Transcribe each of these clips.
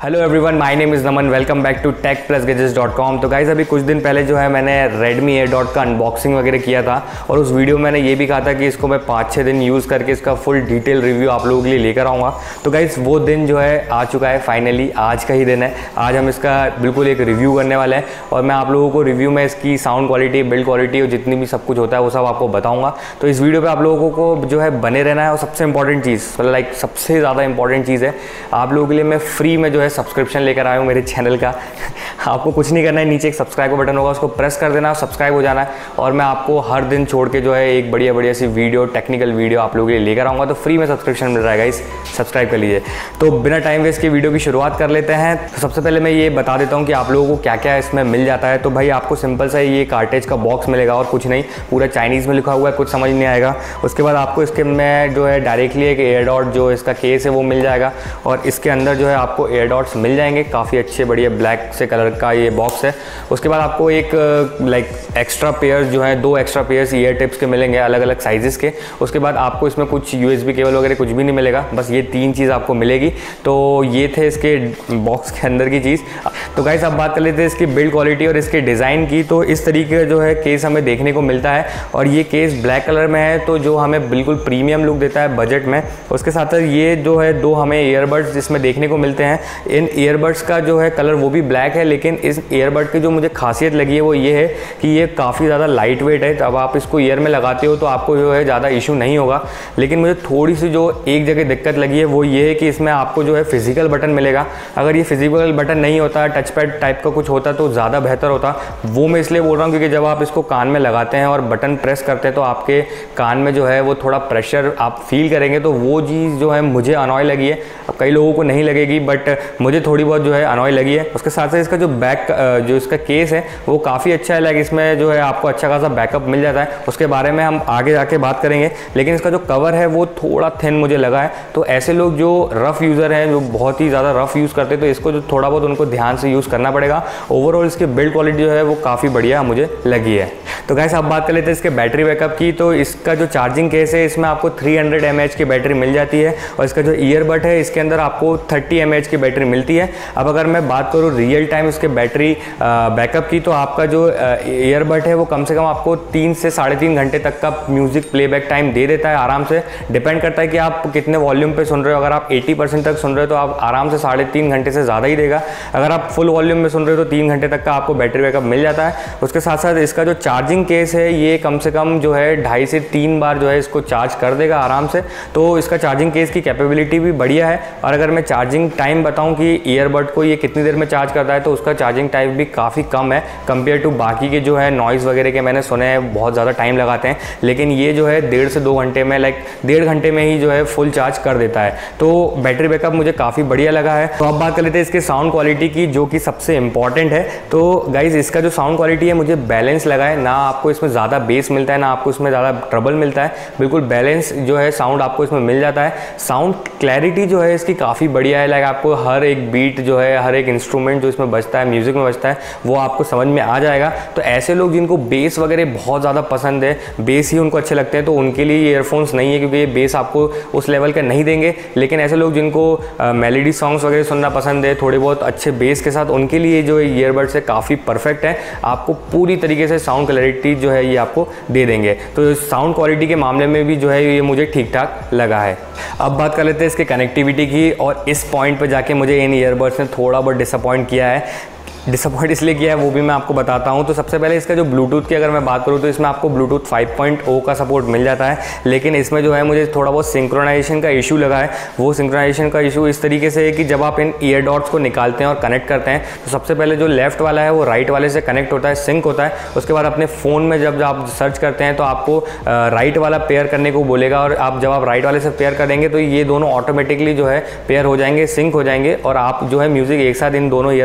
Hello everyone, my name is Naman. Welcome back to tech+gadgets.com। तो guys अभी कुछ दिन पहले जो है मैंने Redmi AirDot का अनबॉक्सिंग वगैरह किया था और उस वीडियो में मैंने ये भी कहा था कि इसको मैं 5-6 दिन यूज़ करके इसका फुल डिटेल रिव्यू आप लोगों के लिए लेकर आऊँगा। तो गाइज़ वो दिन जो है आ चुका है, फाइनली आज का ही दिन है। आज हम इसका बिल्कुल एक रिव्यू करने वाले हैं और मैं आप लोगों को रिव्यू में इसकी साउंड क्वालिटी, बिल्ड क्वालिटी और जितनी भी सब कुछ होता है वो सब आपको बताऊँगा। तो इस वीडियो पर आप लोगों को जो है बने रहना है। और सबसे इंपॉर्टेंट चीज़, लाइक सबसे ज़्यादा इंपॉर्टेंट चीज़ है, आप लोगों के लिए मैं फ्री में जो है सब्सक्रिप्शन लेकर आया हूँ मेरे चैनल का। आपको कुछ नहीं करना है, नीचे एक सब्सक्राइब का बटन होगा, उसको प्रेस कर देना, सब्सक्राइब हो जाना है। और मैं आपको हर दिन छोड़ के जो है एक बढ़िया सी वीडियो, टेक्निकल वीडियो आप लोगों के लिए लेकर आऊँगा। तो फ्री में सब्सक्रिप्शन मिल रहा है गाइस, सब्सक्राइब कर लीजिए। तो बिना टाइम वेस्ट के वीडियो की शुरुआत कर लेते हैं। तो सबसे पहले मैं ये बता देता हूँ कि आप लोगों को क्या क्या इसमें मिल जाता है। तो भाई आपको सिंपल सा ये कार्टेज का बॉक्स मिलेगा और कुछ नहीं, पूरा चाइनीज़ में लिखा हुआ है, कुछ समझ नहीं आएगा। उसके बाद आपको इसके में जो है डायरेक्टली एक एयरडॉट जो इसका केस है वो मिल जाएगा और इसके अंदर जो है आपको एयरडॉट्स मिल जाएंगे, काफ़ी अच्छे बढ़िया ब्लैक से कलर का ये बॉक्स है। उसके बाद आपको एक लाइक एक्स्ट्रा पेयर्स जो है, 2 एक्स्ट्रा पेयर्स ईयर टिप्स के मिलेंगे अलग अलग साइजेस के। उसके बाद आपको इसमें कुछ USB केबल वगैरह कुछ भी नहीं मिलेगा, बस ये 3 चीज़ आपको मिलेगी। तो ये थे इसके बॉक्स के अंदर की चीज़। तो गाइस अब बात कर लेते हैं इसकी बिल्ड क्वालिटी और इसके डिज़ाइन की। तो इस तरीके का जो है केस हमें देखने को मिलता है और ये केस ब्लैक कलर में है, तो जो हमें बिल्कुल प्रीमियम लुक देता है बजट में। उसके साथ साथ ये जो है 2 हमें ईयरबड्स जिसमें देखने को मिलते हैं। इन ईयरबड्स का जो है कलर वो भी ब्लैक है, लेकिन इस ईयरबड की जो मुझे खासियत लगी है वो ये है कि ये काफ़ी ज़्यादा लाइट वेट है। जब आप इसको ईयर में लगाते हो तो आपको जो है ज़्यादा इशू नहीं होगा। लेकिन मुझे थोड़ी सी जो एक जगह दिक्कत लगी है वो ये है कि इसमें आपको जो है फिजिकल बटन मिलेगा। अगर ये फिजिकल बटन नहीं होता, टच पैड टाइप का कुछ होता तो ज़्यादा बेहतर होता। वो मैं इसलिए बोल रहा हूँ क्योंकि जब आप इसको कान में लगाते हैं और बटन प्रेस करते हैं तो आपके कान में जो है वो थोड़ा प्रेशर आप फील करेंगे। तो वो चीज़ जो है मुझे अनॉय लगी है। अब कई लोगों को नहीं लगेगी, बट मुझे थोड़ी बहुत जो है अनॉय लगी है। उसके साथ साथ इसका जो बैक जो इसका केस है वो काफ़ी अच्छा है। लाइक इसमें जो है आपको अच्छा खासा बैकअप मिल जाता है। उसके बारे में हम आगे जाके बात करेंगे। लेकिन इसका जो कवर है वो थोड़ा थिन मुझे लगा है। तो ऐसे लोग जो रफ़ यूज़र हैं, जो बहुत ही ज़्यादा रफ़ यूज़ करते हैं, तो इसको जो थोड़ा बहुत उनको ध्यान से यूज़ करना पड़ेगा। ओवरऑल इसकी बिल्ड क्वालिटी जो है वो काफ़ी बढ़िया मुझे लगी है। तो गाइस अब बात कर लेते हैं इसके बैटरी बैकअप की। तो इसका जो चार्जिंग केस है इसमें आपको 300 mAh की बैटरी मिल जाती है और इसका जो ईयरबड है इसके अंदर आपको 30 mAh की बैटरी मिलती है। अब अगर मैं बात करूँ रियल टाइम इसके बैटरी बैकअप की, तो आपका जो ईयरबड है वो कम से कम आपको 3 से 3.5 घंटे तक का म्यूज़िक प्लेबैक टाइम दे देता है आराम से। डिपेंड करता है कि आप कितने वॉल्यूम पे सुन रहे हो। अगर आप 80% तक सुन रहे हो तो आप आराम से 3.5 घंटे से ज़्यादा ही देगा। अगर आप फुल वॉल्यूम में सुन रहे हो तो 3 घंटे तक का आपको बैटरी बैकअप मिल जाता है। उसके साथ साथ इसका जो चार्जिंग केस है ये कम से कम जो है 2.5 से 3 बार जो है इसको चार्ज कर देगा आराम से। तो इसका चार्जिंग केस की कैपेबिलिटी भी बढ़िया है। और अगर मैं चार्जिंग टाइम बताऊं कि ईयरबड को ये कितनी देर में चार्ज करता है, तो उसका चार्जिंग टाइम भी काफ़ी कम है कंपेयर टू बाकी के जो है नॉइज़ वगैरह के मैंने सुने हैं बहुत ज़्यादा टाइम लगाते हैं। लेकिन ये जो है 1.5 से 2 घंटे में, लाइक 1.5 घंटे में ही जो है फुल चार्ज कर देता है। तो बैटरी बैकअप मुझे काफ़ी बढ़िया लगा है। तो अब बात कर लेते हैं इसके साउंड क्वालिटी की, जो कि सबसे इंपॉर्टेंट है। तो गाइज इसका जो साउंड क्वालिटी है मुझे बैलेंस लगा है। ना आपको इसमें ज़्यादा बेस मिलता है, ना आपको इसमें ज़्यादा ट्रबल मिलता है। बिल्कुल बैलेंस जो है साउंड आपको इसमें मिल जाता है। साउंड क्लैरिटी जो है इसकी काफ़ी बढ़िया है। लाइक आपको हर एक बीट जो है, हर एक इंस्ट्रूमेंट जो इसमें बजता है, म्यूज़िक में बजता है, वो आपको समझ में आ जाएगा। तो ऐसे लोग जिनको बेस वगैरह बहुत ज़्यादा पसंद है, बेस ही उनको अच्छे लगते हैं, तो उनके लिए ईयरफोन्स नहीं है, क्योंकि ये बेस आपको उस लेवल का नहीं देंगे। लेकिन ऐसे लोग जिनको मेलोडी सॉन्ग्स वगैरह सुनना पसंद है थोड़े बहुत अच्छे बेस के साथ, उनके लिए जो ईयरबड्स है काफ़ी परफेक्ट है। आपको पूरी तरीके से साउंड क्लैरिटी जो है ये आपको दे देंगे। तो साउंड क्वालिटी के मामले में भी जो है ये मुझे ठीक ठाक लगा है। अब बात कर लेते हैं इसके कनेक्टिविटी की, और इस पॉइंट पे जाके मुझे इन ईयरबड्स ने थोड़ा बहुत डिसअपॉइंट किया है। डिसअपॉइंट इसलिए किया है वो भी मैं आपको बताता हूँ। तो सबसे पहले इसका जो ब्लूटूथ की अगर मैं बात करूँ तो इसमें आपको ब्लूटूथ 5.0 का सपोर्ट मिल जाता है। लेकिन इसमें जो है मुझे थोड़ा बहुत सिंक्रोनाइजेशन का इशू लगा है। वो सिंक्रोनाइजेशन का इशू इस तरीके से है कि जब आप इन ईयरडॉट्स को निकालते हैं और कनेक्ट करते हैं तो सबसे पहले जो लेफ्ट वाला है वो राइट वाले से कनेक्ट होता है, सिंक होता है। उसके बाद अपने फ़ोन में जब आप सर्च करते हैं तो आपको राइट वाला पेयर करने को बोलेगा, और जब आप राइट वाले से पेयर करेंगे तो ये दोनों ऑटोमेटिकली जो है पेयर हो जाएंगे, सिंक हो जाएंगे, और आप जो है म्यूज़िक एक साथ इन दोनों ईयरबड पे सुन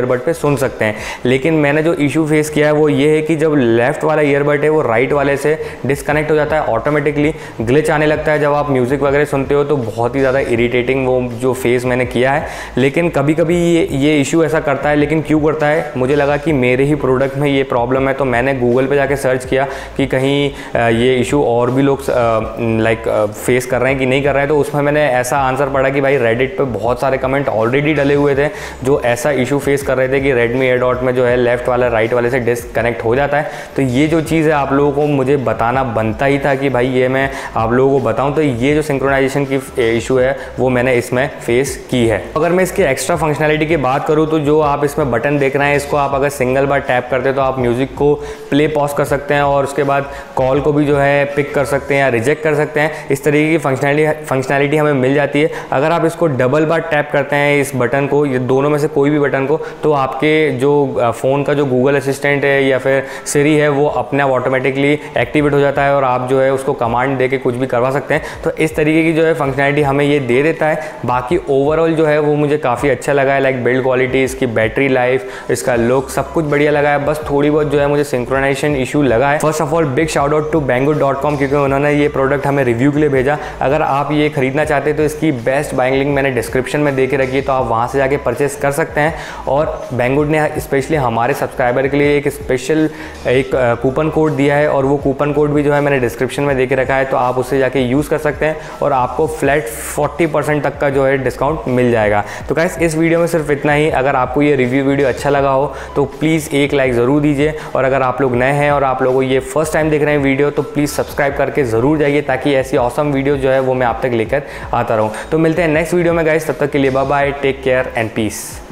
सुन सकते हैं। लेकिन मैंने जो इशू फेस किया है वो ये है कि जब लेफ्ट वाला ईयरबड है वो राइट वाले से डिस्कनेक्ट हो जाता है, ऑटोमेटिकली ग्लिच आने लगता है जब आप म्यूज़िक वगैरह सुनते हो, तो बहुत ही ज़्यादा इरीटेटिंग वो जो फेस मैंने किया है। लेकिन कभी कभी ये इशू ऐसा करता है, लेकिन क्यों करता है, मुझे लगा कि मेरे ही प्रोडक्ट में ये प्रॉब्लम है, तो मैंने गूगल पे जाके सर्च किया कि कहीं ये इशू और भी लोग फेस कर रहे हैं कि नहीं कर रहे हैं। तो उसमें मैंने ऐसा आंसर पढ़ा कि भाई रेडिट पे बहुत सारे कमेंट ऑलरेडी डले हुए थे जो ऐसा इशू फेस कर रहे थे कि रेडमी एयर डॉट में जो है लेफ्ट वाला राइट वाले से डिस्कनेक्ट हो जाता है। तो ये जो चीज़ है आप लोगों को मुझे बताना बनता ही था कि भाई ये मैं आप लोगों को बताऊं। तो ये जो सिंक्रोनाइजेशन की इशू है वो मैंने इसमें फेस की है। अगर मैं इसके एक्स्ट्रा फंक्शनैलिटी की बात करूं तो जो आप इसमें बटन देख रहे हैं, इसको आप अगर सिंगल बार टैप करते हैं तो आप म्यूज़िक को प्ले पॉज कर सकते हैं और उसके बाद कॉल को भी जो है पिक कर सकते हैं या रिजेक्ट कर सकते हैं। इस तरीके की फंक्शनैलिटी हमें मिल जाती है। अगर आप इसको डबल बार टैप करते हैं इस बटन को, ये दोनों में से कोई भी बटन को, तो आपके जो फ़ोन का जो गूगल असिस्टेंट है या फिर सिरी है वो अपने आप ऑटोमेटिकली एक्टिवेट हो जाता है और आप जो है उसको कमांड दे के कुछ भी करवा सकते हैं। तो इस तरीके की जो है फंक्शनैलिटी हमें ये दे देता है। बाकी ओवरऑल जो है वो मुझे काफ़ी अच्छा लगा है, लाइक बिल्ड क्वालिटी, इसकी बैटरी लाइफ, इसका लुक, सब कुछ बढ़िया लगा है। बस थोड़ी बहुत जो है मुझे सिंक्रोनाइजेशन इशू लगा है। First of all big shout out to banggood.com क्योंकि उन्होंने ये प्रोडक्ट हमें रिव्यू के लिए भेजा। अगर आप ये खरीदना चाहते हैं तो इसकी बेस्ट बाइंग लिंक मैंने डिस्क्रिप्शन में दे के रखी है, तो आप वहाँ से जाके परचेस कर सकते हैं। और Banggood ने स्पेशली हमारे सब्सक्राइबर के लिए एक स्पेशल कूपन कोड दिया है और वो कूपन कोड भी जो है मैंने डिस्क्रिप्शन में दे के रखा है, तो आप उससे जाके यूज़ कर सकते हैं और आपको फ्लैट 40% तक का जो है डिस्काउंट मिल जाएगा। तो गाइस इस वीडियो में सिर्फ इतना ही। अगर आपको ये रिव्यू वीडियो अच्छा लगा हो तो प्लीज़ एक लाइक ज़रूर दीजिए, और अगर आप लोग नए हैं और आप लोगों को ये फर्स्ट टाइम देख रहे हैं वीडियो तो प्लीज़ सब्सक्राइब करके ज़रूर जाइए, ताकि ऐसी ऑसम वीडियो जो है वो मैं आप तक लेकर आता रहूँ। तो मिलते हैं नेक्स्ट वीडियो में गाइस, तब तक के लिए bye bye, take care and piece.